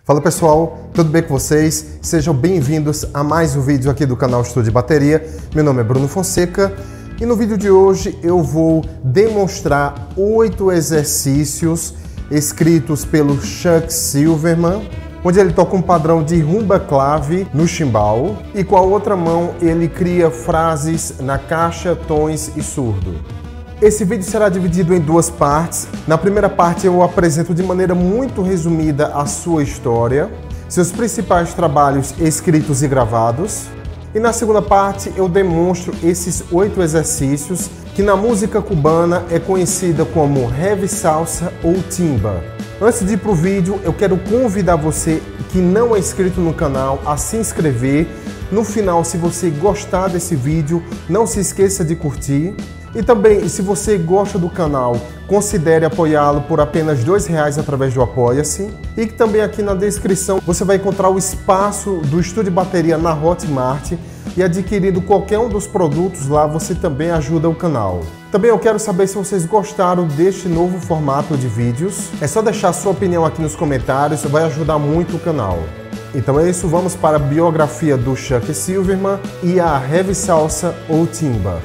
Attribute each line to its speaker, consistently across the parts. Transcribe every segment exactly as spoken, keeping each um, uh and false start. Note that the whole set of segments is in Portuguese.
Speaker 1: Fala pessoal, tudo bem com vocês? Sejam bem-vindos a mais um vídeo aqui do canal Estúdio Bateria. Meu nome é Bruno Fonseca e no vídeo de hoje eu vou demonstrar oito exercícios escritos pelo Chuck Silverman, onde ele toca um padrão de rumba clave no chimbal e com a outra mão ele cria frases na caixa, tons e surdo. Esse vídeo será dividido em duas partes. Na primeira parte eu apresento de maneira muito resumida a sua história, seus principais trabalhos escritos e gravados. E na segunda parte eu demonstro esses oito exercícios que na música cubana é conhecida como heavy salsa ou timba. Antes de ir para o vídeo, eu quero convidar você que não é inscrito no canal a se inscrever. No final, se você gostar desse vídeo, não se esqueça de curtir. E também, se você gosta do canal, considere apoiá-lo por apenas dois reais através do Apoia-se. E que também aqui na descrição você vai encontrar o espaço do Estúdio Bateria na Hotmart. E adquirindo qualquer um dos produtos lá, você também ajuda o canal. Também eu quero saber se vocês gostaram deste novo formato de vídeos. É só deixar sua opinião aqui nos comentários, vai ajudar muito o canal. Então é isso, vamos para a biografia do Chuck Silverman e a heavy salsa ou timba.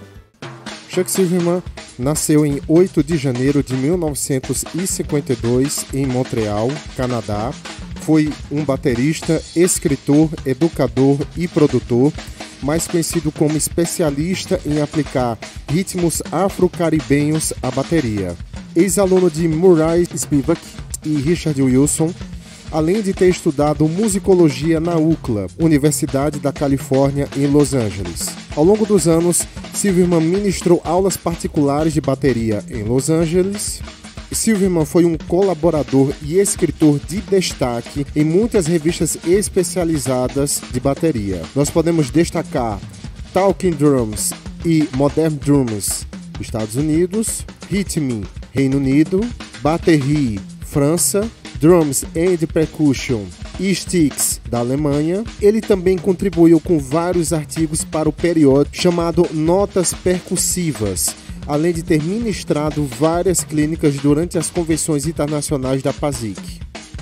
Speaker 1: Chuck Silverman nasceu em oito de janeiro de mil novecentos e cinquenta e dois em Montreal, Canadá. Foi um baterista, escritor, educador e produtor, mais conhecido como especialista em aplicar ritmos afro-caribenhos à bateria. Ex-aluno de Murray Spivak e Richard Wilson, além de ter estudado musicologia na U C L A, Universidade da Califórnia, em Los Angeles. Ao longo dos anos, Silverman ministrou aulas particulares de bateria em Los Angeles. Silverman foi um colaborador e escritor de destaque em muitas revistas especializadas de bateria. Nós podemos destacar Talking Drums e Modern Drums, Estados Unidos, Rhythm, Reino Unido, Batterie, França, Drums and Percussion e Sticks, da Alemanha. Ele também contribuiu com vários artigos para o periódico chamado Notas Percussivas, além de ter ministrado várias clínicas durante as convenções internacionais da P A S I C.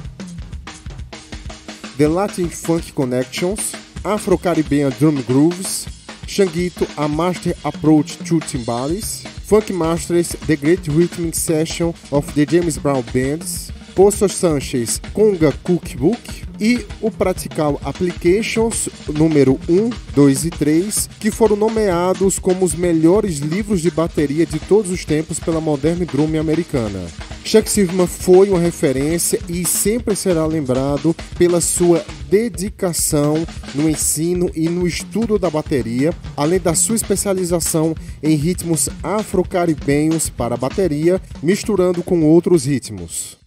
Speaker 1: The Latin Funk Connections, Afro-Caribbean Drum Grooves, Xanguito, A Master Approach to Timbales, Funk Masters, The Great Rhythmic Session of the James Brown Bands, Poço Sanchez Conga Cookbook e o Practical Applications número um, dois e três, que foram nomeados como os melhores livros de bateria de todos os tempos pela Modern Drum americana. Chuck Silverman foi uma referência e sempre será lembrado pela sua dedicação no ensino e no estudo da bateria, além da sua especialização em ritmos afro-caribenhos para a bateria, misturando com outros ritmos.